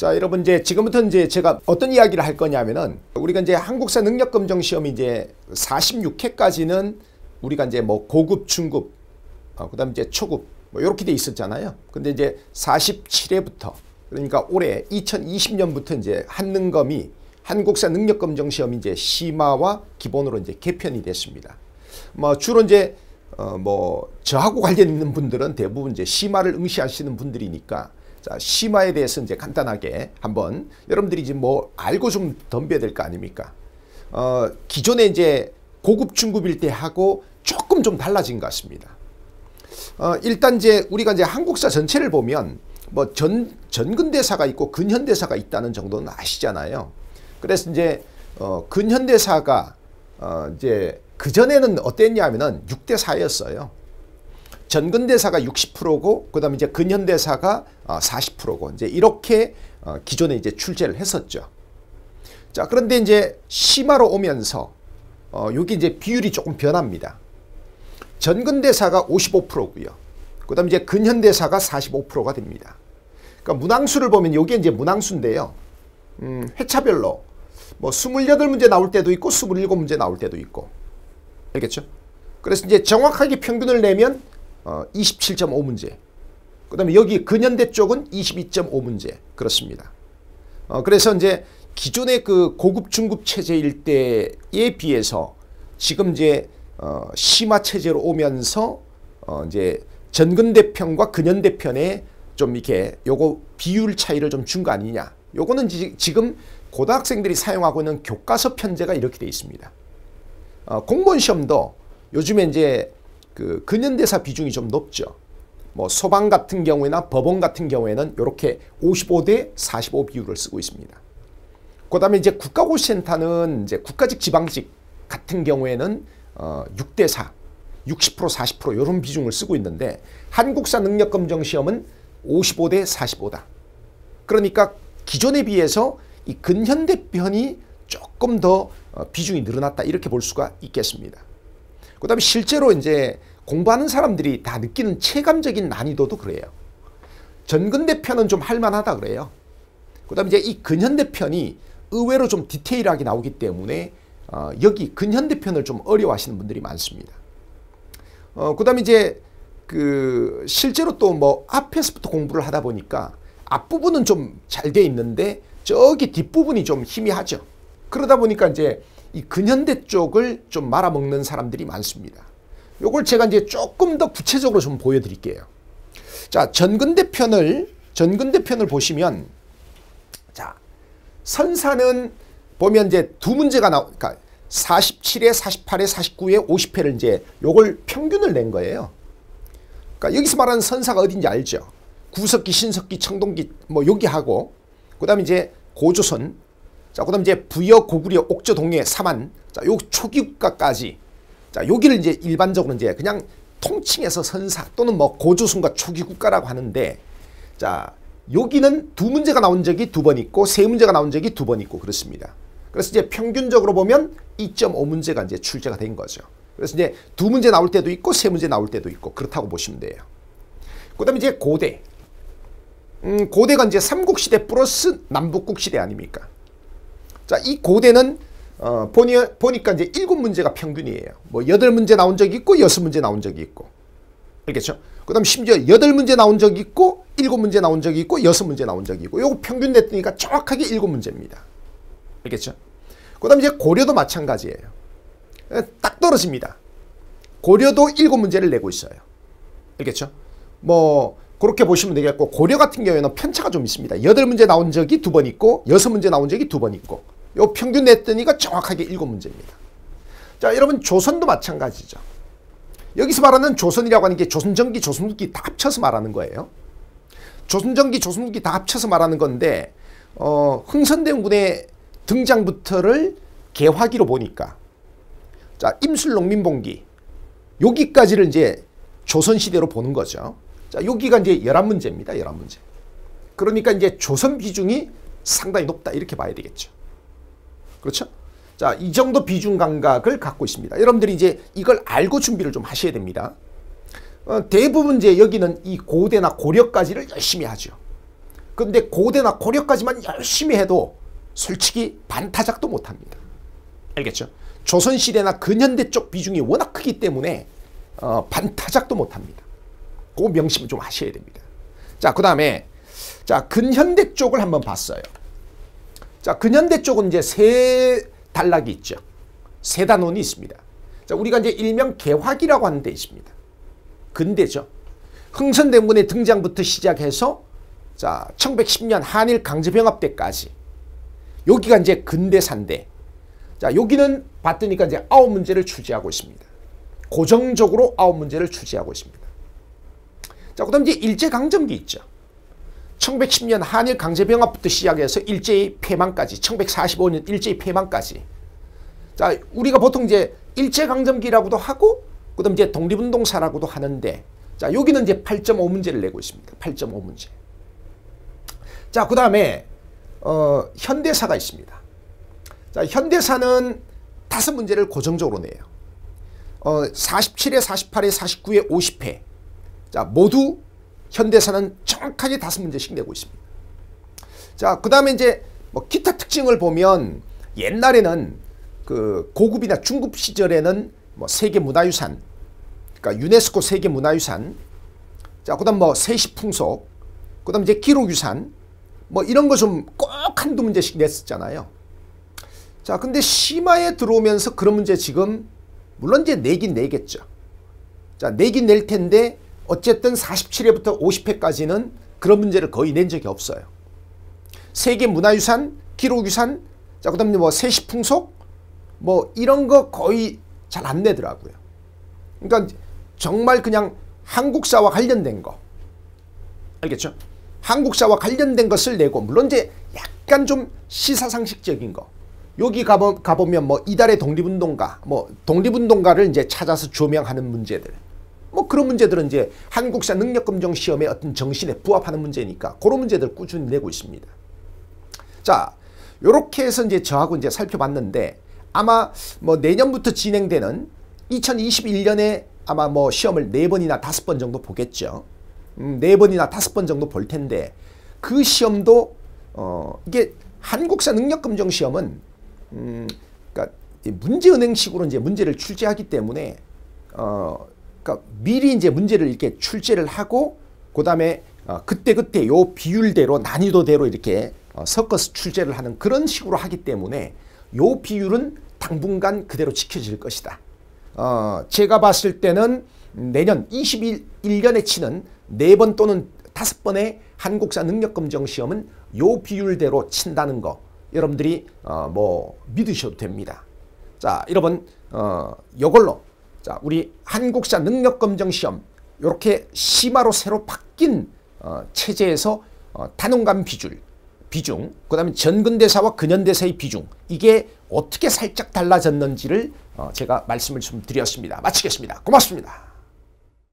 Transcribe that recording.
자, 여러분 이제 지금부터 이제 제가 어떤 이야기를 할 거냐면은 우리가 이제 한국사 능력검정 시험이 이제 46회까지는 우리가 이제 뭐 고급, 중급, 그다음에 이제 초급 뭐 이렇게 돼 있었잖아요. 근데 이제 47회부터 그러니까 올해 2020년부터 이제 한능검이 한국사 능력검정 시험이 이제 심화와 기본으로 이제 개편이 됐습니다. 뭐 주로 이제 뭐 저하고 관련 있는 분들은 대부분 이제 심화를 응시하시는 분들이니까 자, 심화에 대해서 이제 간단하게 한번 여러분들이 이제 뭐 알고 좀 덤벼야 될 거 아닙니까? 기존에 이제 고급 중급일 때 하고 조금 좀 달라진 것 같습니다. 일단 이제 우리가 이제 한국사 전체를 보면 뭐 전근대사가 있고 근현대사가 있다는 정도는 아시잖아요. 그래서 이제 근현대사가 이제 그전에는 어땠냐면은 6대4였어요. 전근대사가 60%고 그다음에 이제 근현대사가 40%고 이제 이렇게 기존에 이제 출제를 했었죠. 자, 그런데 이제 심화로 오면서 여기 이제 비율이 조금 변합니다. 전근대사가 55%고요. 그다음에 이제 근현대사가 45%가 됩니다. 그러니까 문항수를 보면 여기 이제 문항수인데요. 회차별로 뭐 28문제 나올 때도 있고 27문제 나올 때도 있고. 알겠죠? 그래서 이제 정확하게 평균을 내면 27.5문제. 그 다음에 여기 근현대 쪽은 22.5문제. 그렇습니다. 그래서 이제 기존의 그 고급 중급 체제일 때에 비해서 지금 이제 심화 체제로 오면서 이제 전근대 편과 근현대 편에 좀 이렇게 요거 비율 차이를 좀 준 거 아니냐. 요거는 지금 고등학생들이 사용하고 있는 교과서 편제가 이렇게 되어 있습니다. 공무원 시험도 요즘에 이제 그 근현대사 비중이 좀 높죠. 뭐 소방 같은 경우에나 법원 같은 경우에는 이렇게 55대 45 비율을 쓰고 있습니다. 그다음에 이제 국가고시센터는 이제 국가직 지방직 같은 경우에는 6대4, 60% 40% 이런 비중을 쓰고 있는데 한국사 능력검정 시험은 55대 45다. 그러니까 기존에 비해서 이 근현대 편이 조금 더 비중이 늘어났다 이렇게 볼 수가 있겠습니다. 그 다음에 실제로 이제 공부하는 사람들이 다 느끼는 체감적인 난이도도 그래요. 전근대 편은 좀 할만하다 그래요. 그 다음에 이제 이 근현대 편이 의외로 좀 디테일하게 나오기 때문에 여기 근현대 편을 좀 어려워하시는 분들이 많습니다. 그 다음에 이제 그 실제로 또 뭐 앞에서부터 공부를 하다 보니까 앞부분은 좀 잘 돼 있는데 저기 뒷부분이 좀 희미하죠. 그러다 보니까 이제 이 근현대 쪽을 좀 말아먹는 사람들이 많습니다. 요걸 제가 이제 조금 더 구체적으로 좀 보여드릴게요. 자, 전근대 편을 보시면 자, 선사는 보면 이제 두 문제가 그러니까 47회, 48회, 49회, 50회를 이제 요걸 평균을 낸 거예요. 그러니까 여기서 말하는 선사가 어딘지 알죠? 구석기, 신석기, 청동기 뭐 여기 하고 그다음에 이제 고조선, 자, 그다음 이제 부여, 고구려, 옥저, 동해, 삼한, 자, 요 초기국가까지, 자, 여기를 이제 일반적으로 이제 그냥 통칭해서 선사 또는 뭐 고조선과 초기국가라고 하는데, 자, 여기는 두 문제가 나온 적이 두 번 있고 세 문제가 나온 적이 두 번 있고 그렇습니다. 그래서 이제 평균적으로 보면 2.5문제가 이제 출제가 된 거죠. 그래서 이제 두 문제 나올 때도 있고 세 문제 나올 때도 있고 그렇다고 보시면 돼요. 그다음에 이제 고대. 고대가 이제 삼국시대 플러스 남북국시대 아닙니까? 자, 이 고대는 보니까 이제 7문제가 평균이에요. 뭐 8문제 나온 적이 있고 6문제 나온 적이 있고. 알겠죠? 그다음 심지어 8문제 나온 적이 있고 7문제 나온 적이 있고 6문제 나온 적이 있고 요거 평균 냈으니까 정확하게 7문제입니다. 알겠죠? 그다음 이제 고려도 마찬가지예요. 딱 떨어집니다. 고려도 7문제를 내고 있어요. 알겠죠? 뭐 그렇게 보시면 되겠고 고려 같은 경우에는 편차가 좀 있습니다. 8문제 나온 적이 두 번 있고 6문제 나온 적이 두 번 있고 요 평균 냈더니가 정확하게 7문제입니다. 자, 여러분 조선도 마찬가지죠. 여기서 말하는 조선이라고 하는 게 조선전기, 조선후기 다 합쳐서 말하는 거예요. 조선전기, 조선후기 다 합쳐서 말하는 건데 흥선대원군의 등장부터를 개화기로 보니까 자, 임술농민봉기 여기까지를 이제 조선시대로 보는 거죠. 자, 여기가 이제 11문제입니다. 11문제. 그러니까 이제 조선 비중이 상당히 높다 이렇게 봐야 되겠죠. 그렇죠? 자, 이 정도 비중 감각을 갖고 있습니다. 여러분들이 이제 이걸 알고 준비를 좀 하셔야 됩니다. 대부분 이제 여기는 이 고대나 고려까지를 열심히 하죠. 근데 고대나 고려까지만 열심히 해도 솔직히 반타작도 못합니다. 알겠죠? 조선시대나 근현대 쪽 비중이 워낙 크기 때문에 반타작도 못합니다. 그 명심을 좀 하셔야 됩니다. 자, 그 다음에 자, 근현대 쪽을 한번 봤어요. 자, 근현대 쪽은 이제 세 단락이 있죠. 세 단원이 있습니다. 자, 우리가 이제 일명 개화기라고 하는 데 있습니다. 근대죠. 흥선대원군의 등장부터 시작해서 자, 1910년 한일 강제병합 때까지 여기가 이제 근대사인데, 자, 여기는 봤더니까 이제 9문제를 출제하고 있습니다. 고정적으로 9문제를 출제하고 있습니다. 자, 그다음 이제 일제강점기 있죠. 1910년 한일 강제병합부터 시작해서 일제의 폐망까지, 1945년 일제의 폐망까지. 자, 우리가 보통 이제 일제강점기라고도 하고, 그다음 이제 독립운동사라고도 하는데, 자, 여기는 이제 8.5문제를 내고 있습니다. 8.5문제. 자, 그 다음에 현대사가 있습니다. 자, 현대사는 5문제를 고정적으로 내요. 47회, 48회, 49회, 50회. 자, 모두 현대사는 정확하게 5문제씩 내고 있습니다. 자, 그 다음에 이제 뭐 기타 특징을 보면 옛날에는 그 고급이나 중급 시절에는 뭐 세계문화유산, 그러니까 유네스코 세계문화유산, 자, 그 다음 뭐 세시풍속, 그 다음 이제 기록유산, 뭐 이런 거 좀 꼭 한두 문제씩 냈었잖아요. 자, 근데 심화에 들어오면서 그런 문제 지금 물론 이제 내긴 내겠죠. 자, 내긴 낼 텐데 어쨌든 47회부터 50회까지는 그런 문제를 거의 낸 적이 없어요. 세계문화유산, 기록유산, 자, 그 다음에 뭐 세시풍속, 뭐 이런 거 거의 잘 안 내더라고요. 그러니까 정말 그냥 한국사와 관련된 거. 알겠죠? 한국사와 관련된 것을 내고, 물론 이제 약간 좀 시사상식적인 거. 여기 가보면 뭐 이달의 독립운동가, 뭐 독립운동가를 이제 찾아서 조명하는 문제들. 뭐 그런 문제들은 이제 한국사 능력검정 시험의 어떤 정신에 부합하는 문제니까 그런 문제들 꾸준히 내고 있습니다. 자, 요렇게 해서 이제 저하고 이제 살펴봤는데, 아마 뭐 내년부터 진행되는 2021년에 아마 뭐 시험을 4번이나 5번 정도 보겠죠. 4번이나 5번 정도 볼 텐데, 그 시험도 이게 한국사 능력검정 시험은 그러니까 문제은행식으로 이제 문제를 출제하기 때문에 그러니까 미리 이제 문제를 이렇게 출제를 하고, 그다음에 그때 요 비율대로 난이도대로 이렇게 섞어서 출제를 하는 그런 식으로 하기 때문에 요 비율은 당분간 그대로 지켜질 것이다. 제가 봤을 때는 내년 21년에 치는 4번 또는 5번의 한국사 능력검정 시험은 요 비율대로 친다는 거 여러분들이 뭐 믿으셔도 됩니다. 자, 여러분 요걸로 자, 우리 한국사 능력검정 시험 요렇게 심화로 새로 바뀐 체제에서 단원간 비중, 그 다음에 전근대사와 근현대사의 비중, 이게 어떻게 살짝 달라졌는지를 제가 말씀을 좀 드렸습니다. 마치겠습니다. 고맙습니다.